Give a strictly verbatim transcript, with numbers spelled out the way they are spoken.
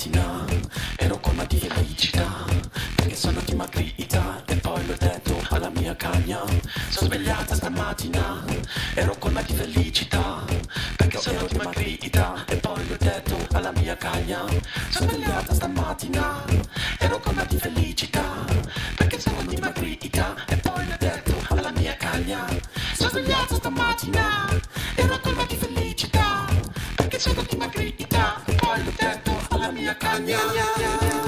stamattina ero colma di felicità, perché sono dimagrita e poi l'ho detto alla mia cagna. Sono svegliata stamattina, ero colma di felicità, perché sono dimagrita e poi l'ho detto alla mia cagna. Sono svegliata stamattina, ero colma di felicità, perché sono dimagrita e poi l'ho detto alla mia cagna. Sono svegliata stamattina, ero colma di felicità, perché sono dimagrita e poi l'ho detto alla mia cagna.